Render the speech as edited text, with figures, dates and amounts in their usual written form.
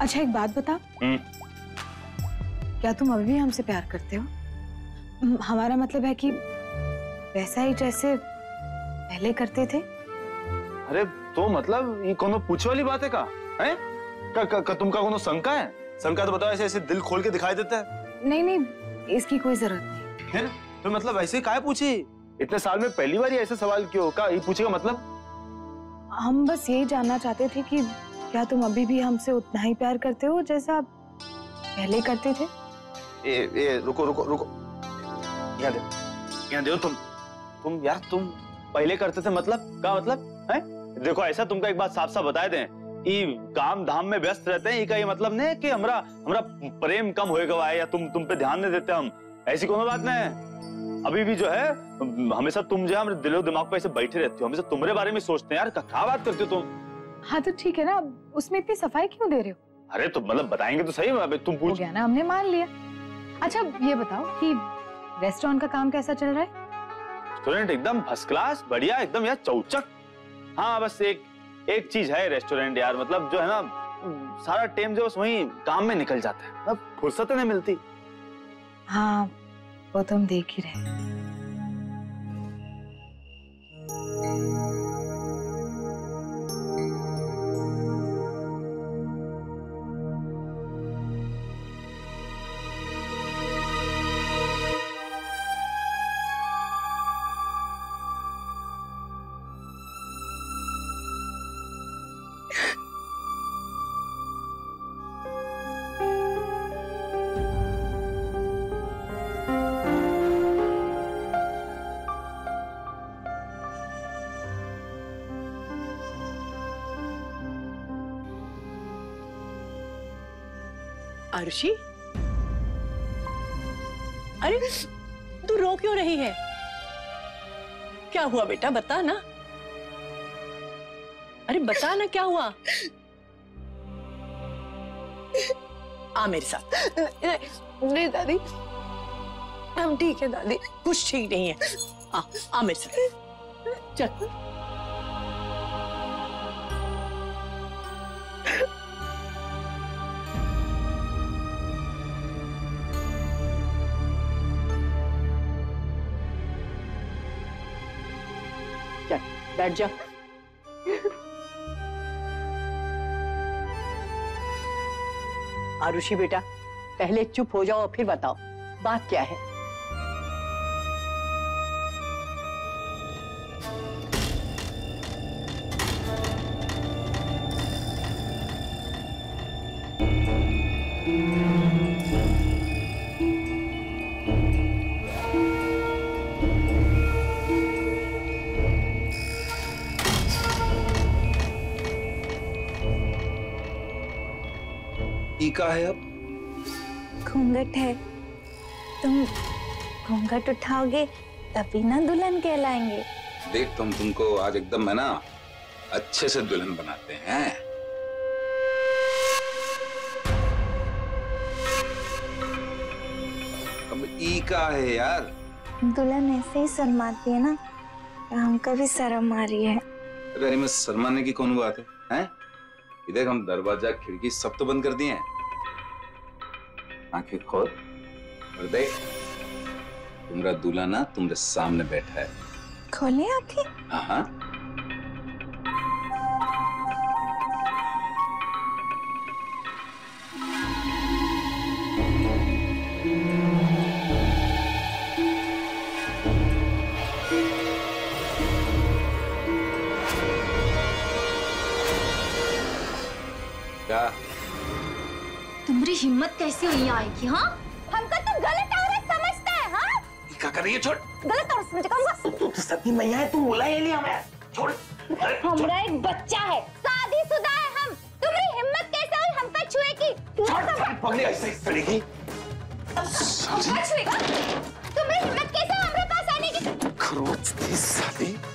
अच्छा एक बात बता, क्या तुम अभी भी हमसे प्यार करते हो? हमारा मतलब है कि वैसा ही जैसे पहले करते थे। अरे तो मतलब ये कोनो पूछे वाली बात है का? हैं? तुमका कोनो शंका है? शंका तो बताओ, ऐसे ऐसे दिल खोल के दिखाई देता है। नहीं नहीं, इसकी कोई जरूरत नहीं। फिर मतलब ऐसे काहे पूछी? इतने साल में पहली बार ही ऐसे सवाल क्यों? का ये पूछे का मतलब? हम बस यही जानना चाहते थे कि क्या तुम अभी भी हमसे उतना ही प्यार करते हो जैसा पहले करते थे? रुको रुको रुको, यहाँ दे तुम यार, तुम पहले करते थे मतलब क्या मतलब है? देखो ऐसा तुमका एक बात साफ साफ बताए दें कि काम धाम में व्यस्त रहते हैं, ये मतलब नहीं कि हमरा प्रेम कम होए गवा है या तुम पे ध्यान नहीं देते हम, ऐसी कोनो बात नहीं है। अभी भी जो है हमेशा तुम जो है हमारे दिलो दिमाग पे ऐसे बैठे रहते हो, हमेशा तुम्हारे बारे में सोचते हैं यार। क्या बात करते हो तुम? हाँ तो ठीक है ना, उसमें इतनी सफाई क्यों दे रहे हो? अरे तो मतलब बताएंगे तो सही, अबे तुम पूछ। हो गया ना, हमने मान लिया। अच्छा ये बताओ कि रेस्टोरेंट का काम कैसा चल रहा है? रेस्टोरेंट एकदम फर्स्ट क्लास, बढ़िया एकदम यार, चौचक। हाँ बस एक चीज है रेस्टोरेंट यार, मतलब जो है ना सारा टाइम जो वही काम में निकल जाता है, मतलब फुर्सत नहीं मिलती। हाँ वो तो हम देख ही रहे। आरुषि, अरे तू रो क्यों रही है? क्या हुआ बेटा, बता ना। अरे बता ना क्या हुआ। आ मेरे साथ। नहीं दादी, हम ठीक है दादी। कुछ ठीक नहीं है। आ मेरे साथ चल। बैठ जा। आरुषि बेटा, पहले चुप हो जाओ और फिर बताओ बात क्या है। का है अब? घूंघट है, तुम घूंघट उठाओगे तभी ना दुल्हन कहलाएंगे। देख तुमको आज एकदम है ना अच्छे से दुल्हन बनाते हैं। अब ई का है यार? दुल्हन ऐसे ही शर्माती है ना, हमको भी शर्म आ रही है। अरे में शर्माने की कौन बात है, हैं? इधर हम दरवाजा खिड़की सब तो बंद कर दिए हैं। आंखें खोल और देख, तुम्हारा दूल्हा ना तुम्हारे सामने बैठा है। खोले आंखें? हाँ। क्या तुम्हारी हिम्मत कैसे हुई आएगी? हाँ, हमको तुम गलत औरत समझते हैं। हाँ, क्या कर रही है? छोड़। गलत औरत समझ कहूँगा। तू सती मैया है, तू बोला ये लिया हमें। छोड़। हमरा एक बच्चा है, शादीशुदा है हम। तुम्हारी हिम्मत कैसे हुई हम पे छुए की? छोड़, पगड़ी ऐसे ही सड़ेगी। छुएगा? तुम्हारी हिम्मत कैसे हमारे पास आने की? खरोच थी साली।